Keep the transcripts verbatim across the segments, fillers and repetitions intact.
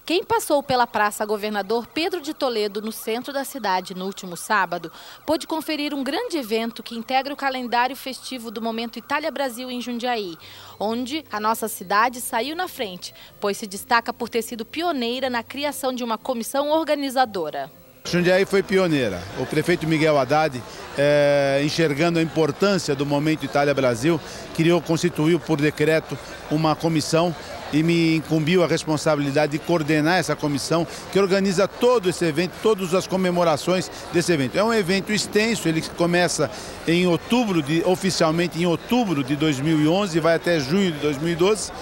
Quem passou pela Praça Governador Pedro de Toledo, no centro da cidade, no último sábado, pôde conferir um grande evento que integra o calendário festivo do Momento Itália-Brasil em Jundiaí, onde a nossa cidade saiu na frente, pois se destaca por ter sido pioneira na criação de uma comissão organizadora. Jundiaí foi pioneira. O prefeito Miguel Haddad, é, enxergando a importância do Momento Itália-Brasil, criou, constituiu por decreto uma comissão e me incumbiu a responsabilidade de coordenar essa comissão que organiza todo esse evento, todas as comemorações desse evento. É um evento extenso, ele começa em outubro, de, oficialmente em outubro de dois mil e onze, vai até junho de dois mil e doze.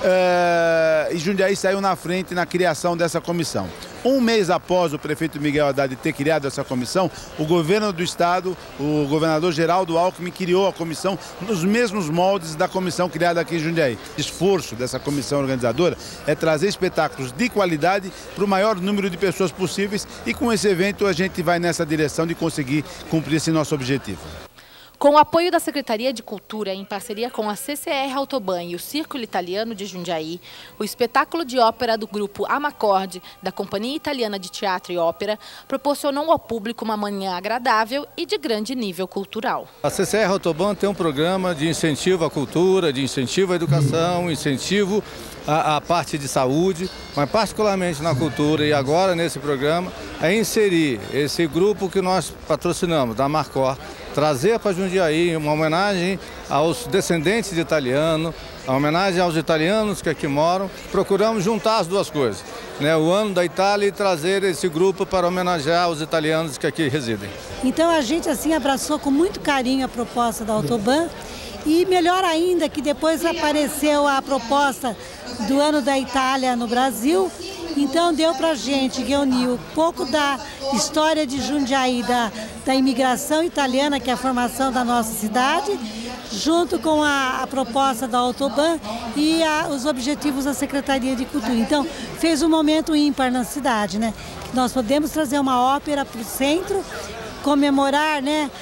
Uh, e Jundiaí saiu na frente na criação dessa comissão. Um mês após o prefeito Miguel Haddad ter criado essa comissão, o governo do estado, o governador Geraldo Alckmin, criou a comissão nos mesmos moldes da comissão criada aqui em Jundiaí. O esforço dessa comissão organizadora é trazer espetáculos de qualidade para o maior número de pessoas possíveis, e com esse evento a gente vai nessa direção de conseguir cumprir esse nosso objetivo. Com o apoio da Secretaria de Cultura, em parceria com a C C R Autoban e o Círculo Italiano de Jundiaí, o espetáculo de ópera do grupo Amacorde, da Companhia Italiana de Teatro e Ópera, proporcionou ao público uma manhã agradável e de grande nível cultural. A C C R Autoban tem um programa de incentivo à cultura, de incentivo à educação, incentivo à, à parte de saúde, mas particularmente na cultura, e agora nesse programa é inserir esse grupo que nós patrocinamos, da Amarcor, trazer para Jundiaí uma homenagem aos descendentes de italiano, a homenagem aos italianos que aqui moram. Procuramos juntar as duas coisas, né? O ano da Itália, e trazer esse grupo para homenagear os italianos que aqui residem. Então a gente assim abraçou com muito carinho a proposta da Autoban, e melhor ainda que depois apareceu a proposta do ano da Itália no Brasil. Então deu para a gente reunir um pouco da história de Jundiaí, da, da imigração italiana, que é a formação da nossa cidade, junto com a, a proposta da Autoban e a, os objetivos da Secretaria de Cultura. Então fez um momento ímpar na cidade, né? Nós podemos trazer uma ópera para o centro, comemorar, né?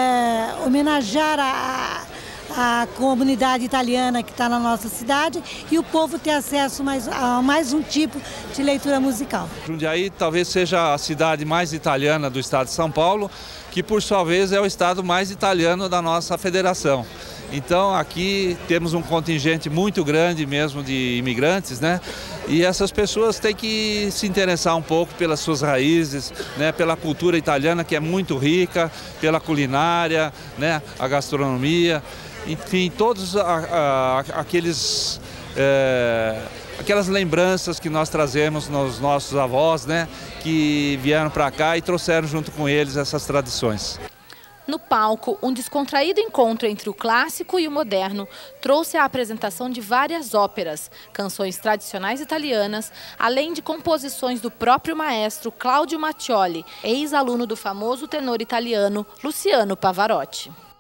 É, homenagear a... a comunidade italiana que está na nossa cidade, e o povo ter acesso mais, a mais um tipo de leitura musical. Jundiaí talvez seja a cidade mais italiana do estado de São Paulo, que por sua vez é o estado mais italiano da nossa federação. Então aqui temos um contingente muito grande mesmo de imigrantes, né? E essas pessoas têm que se interessar um pouco pelas suas raízes, né? Pela cultura italiana, que é muito rica, pela culinária, né? A gastronomia. Enfim, todos a, a, aqueles, é, aquelas lembranças que nós trazemos nos nossos avós, né, que vieram para cá e trouxeram junto com eles essas tradições. No palco, um descontraído encontro entre o clássico e o moderno trouxe a apresentação de várias óperas, canções tradicionais italianas, além de composições do próprio maestro Claudio Mattioli, ex-aluno do famoso tenor italiano Luciano Pavarotti.